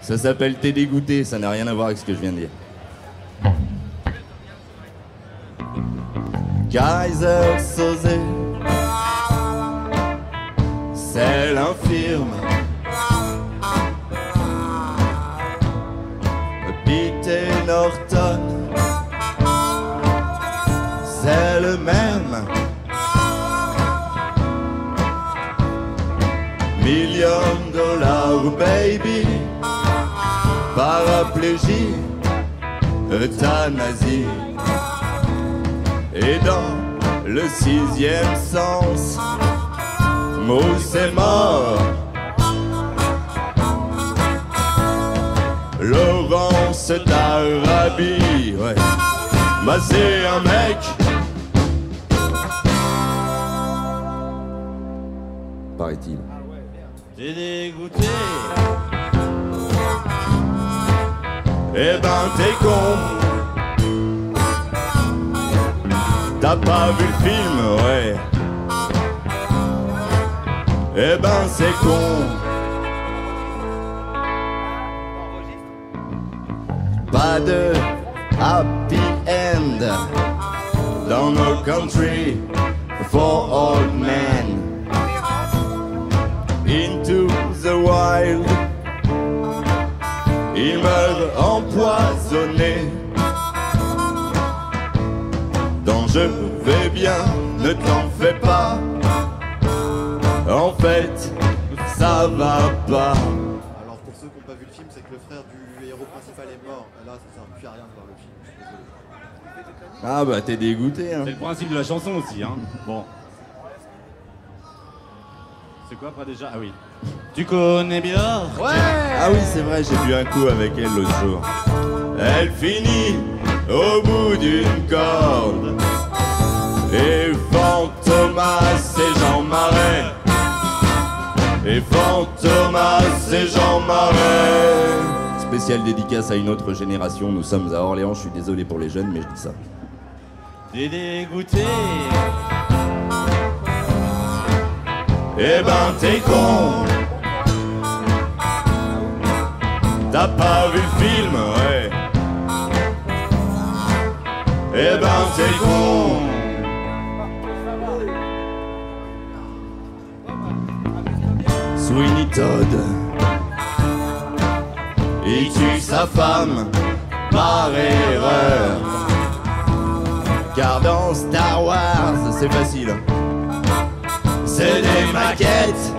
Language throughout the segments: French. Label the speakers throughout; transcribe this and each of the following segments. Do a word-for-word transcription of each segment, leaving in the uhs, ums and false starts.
Speaker 1: Ça s'appelle T'es dégoûté, ça n'a rien à voir avec ce que je viens de dire. Kaiser Soze, c'est l'infirme. Peter Norton, c'est le même. Million dollars baby, paraplégie, euthanasie. Et dans le sixième sens, Mousse est mort. Laurence d'Arabie, ouais, bah c'est un mec. Paraît-il.
Speaker 2: T'es dégoûté.
Speaker 1: Eh ben t'es con. T'as pas vu le film, ouais. Eh ben c'est con. Pas de happy end dans nos country for old men. Into the wild, il meurt empoisonné. Dans je vais bien, ne t'en fais pas. En fait, ça va pas.
Speaker 3: Alors pour ceux qui n'ont pas vu le film, c'est que le frère du héros principal est mort. Là, ça sert plus à rien de voir le film. Je suis désolé.
Speaker 1: Ah bah t'es dégoûté, hein.
Speaker 2: C'est le principe de la chanson aussi, hein. Bon. C'est quoi après déjà? Ah oui. Tu connais bien?
Speaker 1: Ouais. Ah oui, c'est vrai, j'ai bu un coup avec elle l'autre jour. Elle finit au bout d'une corde. Et Fantomas et Jean Marais. Et Fantomas et Jean Marais. Spéciale dédicace à une autre génération. Nous sommes à Orléans, je suis désolé pour les jeunes, mais je dis ça.
Speaker 2: T'es dégoûté.
Speaker 1: Eh ben t'es con. T'as pas vu le film, ouais. Eh ben t'es con. Sweeney Todd, il tue sa femme par erreur. Car dans Star Wars, c'est facile, c'est des maquettes.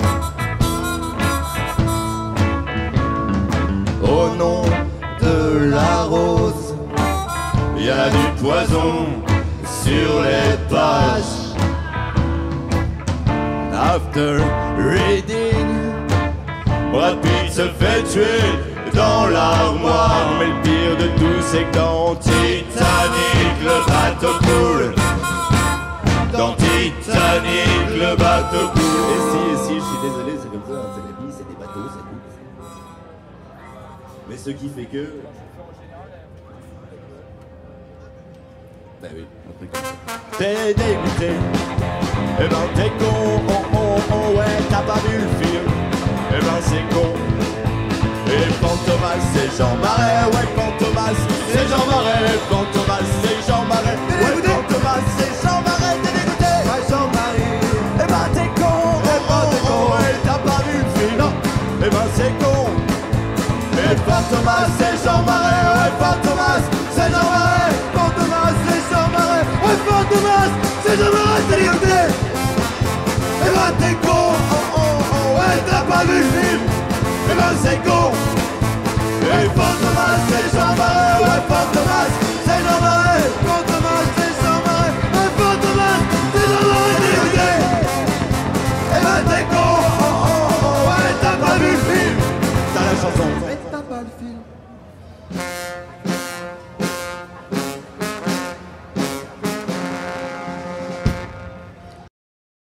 Speaker 1: Au nom de la rose, y a du poison sur les pages. After reading, Brad Pitt se fait tuer dans l'armoire. Mais le pire de tout, c'est que dans Titanic, le bateau coule. Dans Titanic, le bateau coule. Et si, et si, je suis désolé, c'est comme ça, c'est la vie, c'est des bateaux, ça coule. Mais ce qui fait que... Bah oui, un truc comme ça. T'es dégoûté, eh ben t'es con, oh oh oh ouais, t'as pas vu le film, eh ben c'est con. Et Fantomas c'est Jean Marais, ouais Fantomas c'est Jean Marais, Fantomas c'est Jean Marais, ouais Fantomas c'est Jean Marais, t'es dégoûté, ouais Jean-Marie, eh ben t'es con, eh ben t'es con, ouais t'as pas vu le film, non, eh ben c'est con. Et Fantomas c'est Jean Marais, ouais Fantomas c'est Jean Marais, Fantomas c'est Jean Marais, ouais Fantomas c'est Jean Marais, t'es dégoûté. Eh ben t'es con, oh oh oh, ouais t'as pas vu le film, eh ben c'est con.